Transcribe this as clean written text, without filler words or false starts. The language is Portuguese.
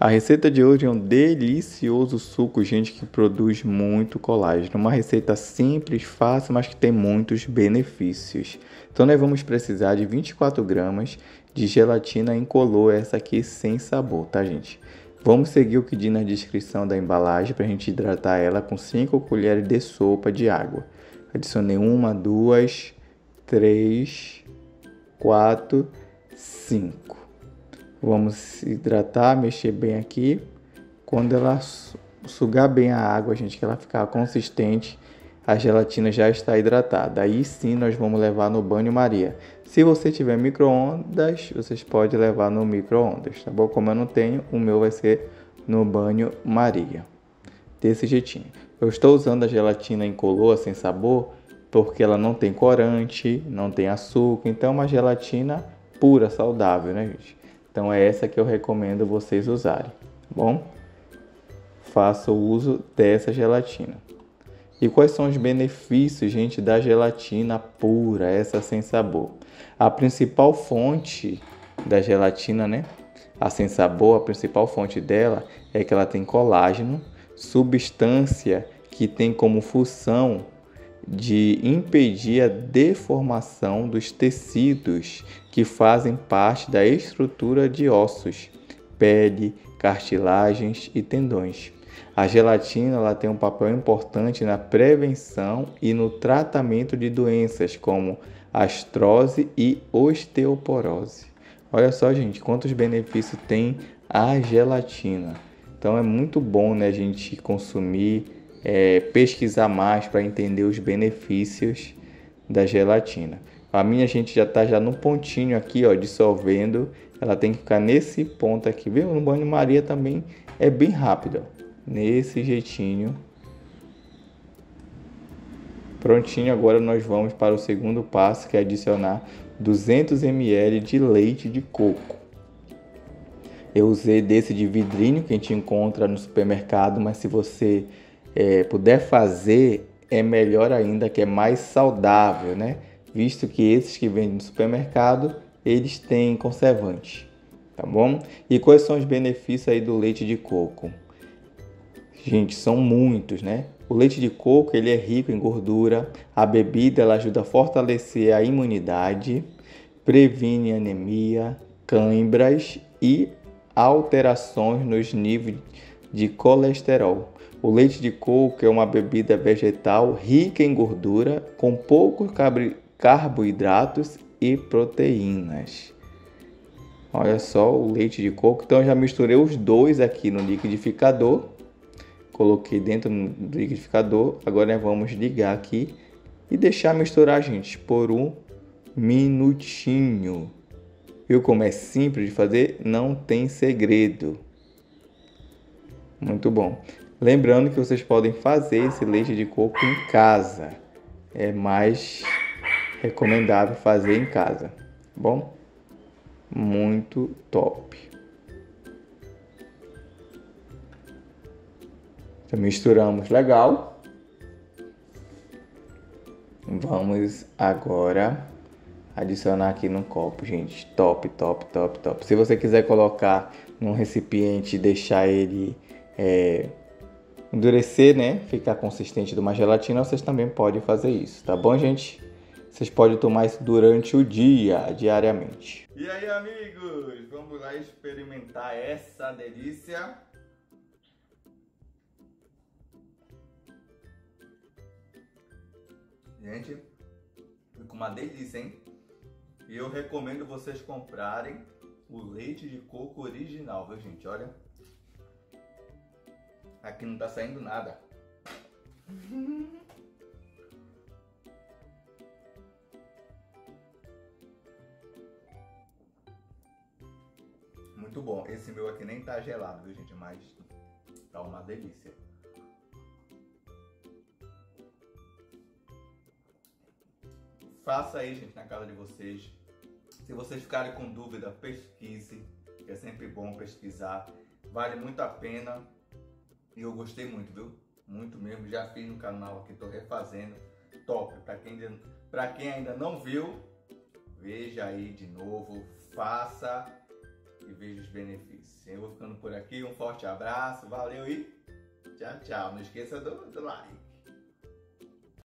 A receita de hoje é um delicioso suco, gente, que produz muito colágeno. Uma receita simples, fácil, mas que tem muitos benefícios. Então, nós vamos precisar de 24 gramas de gelatina incolor, essa aqui sem sabor, tá, gente? Vamos seguir o que diz na descrição da embalagem para a gente hidratar ela com 5 colheres de sopa de água. Adicionei 1, 2, 3, 4, 5. Vamos hidratar, mexer bem aqui. Quando ela sugar bem a água, gente, que ela ficar consistente, a gelatina já está hidratada. Aí sim nós vamos levar no banho-maria. Se você tiver micro-ondas, vocês podem levar no micro-ondas, tá bom? Como eu não tenho, o meu vai ser no banho-maria. Desse jeitinho. Eu estou usando a gelatina incolor sem sabor, porque ela não tem corante, não tem açúcar. Então é uma gelatina pura, saudável, né, gente? Então é essa que eu recomendo vocês usarem, tá bom? Faça o uso dessa gelatina. E quais são os benefícios, gente, da gelatina pura, essa sem sabor? A principal fonte da gelatina, né? A sem sabor, a principal fonte dela é que ela tem colágeno, substância que tem como função de impedir a deformação dos tecidos que fazem parte da estrutura de ossos, pele, cartilagens e tendões. A gelatina ela tem um papel importante na prevenção e no tratamento de doenças como artrose e osteoporose. Olha só, gente, quantos benefícios tem a gelatina. Então é muito bom, né, a gente consumir, pesquisar mais para entender os benefícios da gelatina. A minha, gente, já está no pontinho aqui, ó, dissolvendo. Ela tem que ficar nesse ponto aqui, viu? No banho-maria também é bem rápido, ó. Nesse jeitinho. Prontinho, agora nós vamos para o segundo passo, que é adicionar 200 ml de leite de coco. Eu usei desse de vidrinho que a gente encontra no supermercado, mas se você puder fazer, é melhor ainda, que é mais saudável, né? Visto que esses que vendem no supermercado, eles têm conservante, tá bom? E quais são os benefícios aí do leite de coco? Gente, são muitos, né? O leite de coco, ele é rico em gordura. A bebida, ela ajuda a fortalecer a imunidade, previne anemia, câimbras e alterações nos níveis de colesterol. O leite de coco é uma bebida vegetal rica em gordura, com poucos carboidratos e proteínas. Olha só o leite de coco. Então eu já misturei os dois aqui no liquidificador. Coloquei dentro do liquidificador. Agora vamos ligar aqui e deixar misturar, gente, por 1 minutinho. Viu como é simples de fazer? Não tem segredo. Muito bom. Lembrando que vocês podem fazer esse leite de coco em casa. É mais recomendável fazer em casa, tá bom? Muito top. Então, misturamos legal. Vamos agora adicionar aqui no copo, gente. Top, top, top, top. Se você quiser colocar num recipiente e deixar ele endurecer, né? Ficar consistente de uma gelatina, vocês também podem fazer isso, tá bom, gente? Vocês podem tomar isso durante o dia, diariamente. E aí, amigos? Vamos lá experimentar essa delícia. Gente, fica uma delícia, hein? E eu recomendo vocês comprarem o leite de coco original, viu, gente? Olha. Aqui não tá saindo nada. Muito bom. Esse meu aqui nem tá gelado, viu, gente? Mas tá uma delícia. Faça aí, gente, na casa de vocês. Se vocês ficarem com dúvida, pesquise. É sempre bom pesquisar. Vale muito a pena. E eu gostei muito, viu? Muito mesmo. Já fiz no canal aqui, tô refazendo. Top. Pra quem ainda não viu, veja aí de novo. Faça e veja os benefícios. Eu vou ficando por aqui, um forte abraço, valeu e tchau, tchau. Não esqueça do like.